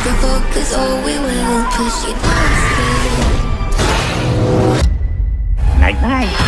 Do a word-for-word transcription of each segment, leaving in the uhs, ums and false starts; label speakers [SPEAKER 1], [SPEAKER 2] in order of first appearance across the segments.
[SPEAKER 1] give up, cause all we will push you down.
[SPEAKER 2] Night night.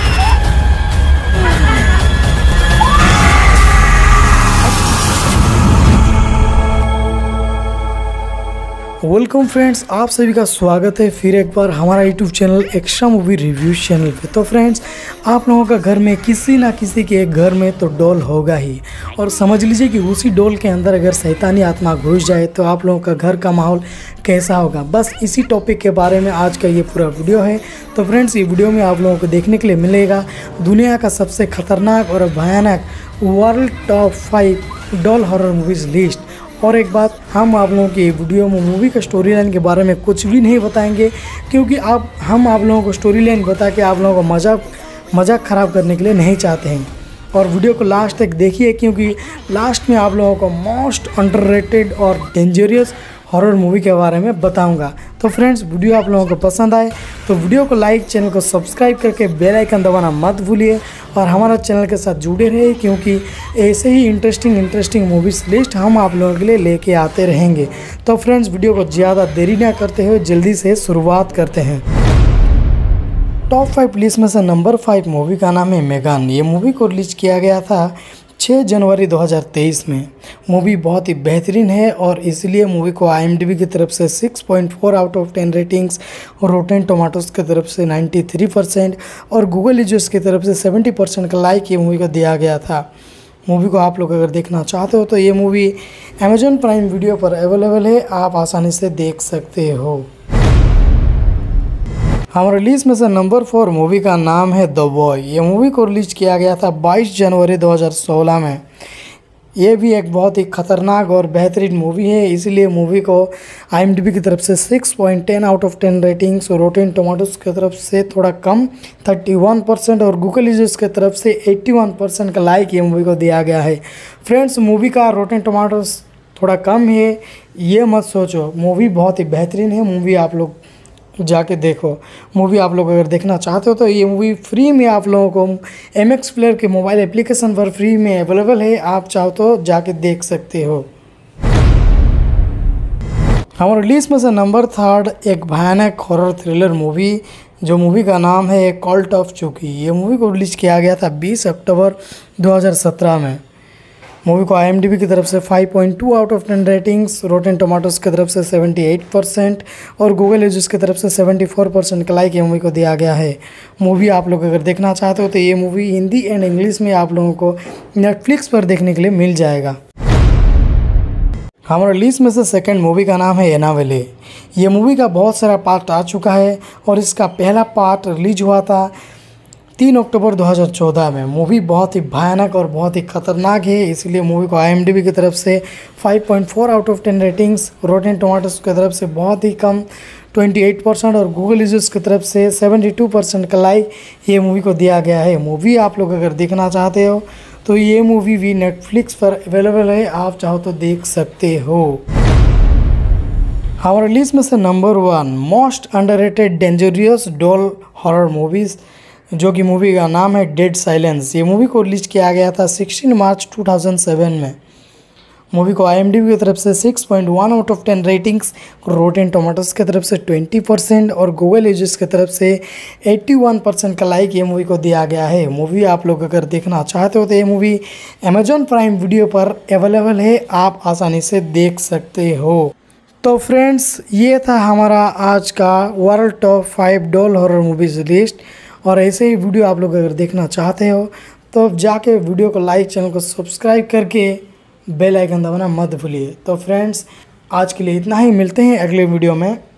[SPEAKER 3] Welcome friends, आप सभी का स्वागत है फिर एक बार हमारा YouTube channel extra movie review channel पे। तो फ्रेंड्स, आप लोगों का घर में किसी ना किसी के एक घर में तो डॉल होगा ही, और समझ लीजिए कि उसी डॉल के अंदर अगर शैतानी आत्मा घुस जाए तो आप लोगों का घर का माहौल कैसा होगा। बस इसी टॉपिक के बारे में आज का ये पूरा वीडियो है। तो फ्रेंड्स, ये वीडियो में आप लोगों को देखने के लिए मिलेगा दुनिया का सबसे खतरनाक और भयानक world top five doll horror movies list. और एक बात, हम आप लोगों की वीडियो में मूवी का स्टोरी लाइन के बारे में कुछ भी नहीं बताएंगे, क्योंकि आप हम आप लोगों को स्टोरी लाइन बता के आप लोगों को मजाक मजाक ख़राब करने के लिए नहीं चाहते हैं। और वीडियो को लास्ट तक देखिए, क्योंकि लास्ट में आप लोगों को मोस्ट अंडररेटेड और डेंजरियस हॉरर मूवी के बारे में बताऊंगा। तो फ्रेंड्स, वीडियो आप लोगों को पसंद आए तो वीडियो को लाइक, चैनल को सब्सक्राइब करके बेल आइकन दबाना मत भूलिए, और हमारा चैनल के साथ जुड़े रहिए, क्योंकि ऐसे ही इंटरेस्टिंग इंटरेस्टिंग मूवीज़ लिस्ट हम आप लोगों के लिए लेके आते रहेंगे। तो फ्रेंड्स, वीडियो को ज़्यादा देरी ना करते हुए जल्दी से शुरुआत करते हैं। टॉप फाइव लिस्ट में से नंबर फाइव मूवी का नाम है मेगन। ये मूवी को रिलीज किया गया था छह जनवरी दो हज़ार तेईस में। मूवी बहुत ही बेहतरीन है, और इसलिए मूवी को आई एम डी बी की तरफ से six point four out of ten ratings, और रोटेन टोमेटोज़ की तरफ से तिरानवे परसेंट, और गूगल रिव्यूज़ की तरफ से सत्तर परसेंट का लाइक ये मूवी को दिया गया था। मूवी को आप लोग अगर देखना चाहते हो तो ये मूवी अमेजॉन प्राइम वीडियो पर अवेलेबल है, आप आसानी से देख सकते हो। हमारे लिस्ट में से नंबर फोर मूवी का नाम है द बॉय। ये मूवी को रिलीज किया गया था बाईस जनवरी दो हज़ार सोलह में। ये भी एक बहुत ही खतरनाक और बेहतरीन मूवी है, इसलिए मूवी को आई एम डी बी की तरफ से six point ten out of ten ratings, और रोटेन टोमेटोज़ की तरफ से थोड़ा कम इकतीस परसेंट, और गूगल रिव्यूज़ की तरफ से इक्यासी परसेंट का लाइक ये मूवी को दिया गया है। फ्रेंड्स, मूवी का रोटेन टोमेटोज़ थोड़ा कम है, ये मत सोचो, मूवी बहुत ही बेहतरीन है। मूवी आप लोग जाके देखो। मूवी आप लोग अगर देखना चाहते हो तो ये मूवी फ्री में आप लोगों को एम एक्स प्लेयर के मोबाइल एप्लीकेशन पर फ्री में अवेलेबल है, आप चाहो तो जाके देख सकते हो। हमारे लिस्ट में से नंबर थर्ड एक भयानक हॉरर थ्रिलर मूवी, जो मूवी का नाम है कल्ट ऑफ चुकी। ये मूवी को रिलीज किया गया था बीस अक्टूबर दो हज़ार सत्रह में। मूवी को आई एम डी बी की तरफ से five point two out of ten ratings, rotten tomatoes की तरफ से अठहत्तर परसेंट, और गूगल रिव्यूज़ की तरफ से चौहत्तर परसेंट का लाइक ये मूवी को दिया गया है। मूवी आप लोग अगर देखना चाहते हो तो ये मूवी हिंदी एंड इंग्लिश में आप लोगों को नेटफ्लिक्स पर देखने के लिए मिल जाएगा। हमारे लिस्ट में से सेकंड मूवी का नाम है एनाबेले। ये मूवी का बहुत सारा पार्ट आ चुका है, और इसका पहला पार्ट रिलीज हुआ था तीन अक्टूबर दो हज़ार चौदह में। मूवी बहुत ही भयानक और बहुत ही खतरनाक है, इसलिए मूवी को आई एम डी बी की तरफ से five point four out of ten ratings, rotten tomatoes की तरफ से बहुत ही कम अट्ठाईस परसेंट, और गूगल रिव्यूज़ की तरफ से बहत्तर परसेंट का लाइक ये मूवी को दिया गया है। मूवी आप लोग अगर देखना चाहते हो तो ये मूवी भी नेटफ्लिक्स पर अवेलेबल है, आप चाहो तो देख सकते हो। हमारे लिस्ट में से number one most underrated dangerous doll horror movies, जो कि मूवी का नाम है डेड साइलेंस। ये मूवी को रिलीज किया गया था सोलह मार्च दो हज़ार सात में। मूवी को आई एम डी बी की तरफ से six point one out of ten ratings, rotten tomatoes की तरफ से बीस परसेंट, और गूगल रिव्यूज़ की तरफ से इक्यासी परसेंट का लाइक ये मूवी को दिया गया है। मूवी आप लोग अगर देखना चाहते हो तो ये मूवी अमेजॉन प्राइम वीडियो पर अवेलेबल है, आप आसानी से देख सकते हो। तो फ्रेंड्स, ये था हमारा आज का world top five doll horror movies list, और ऐसे ही वीडियो आप लोग अगर देखना चाहते हो तो जाके वीडियो को लाइक, चैनल को सब्सक्राइब करके बेल आइकन दबाना मत भूलिए। तो फ्रेंड्स, आज के लिए इतना ही, मिलते हैं अगले वीडियो में।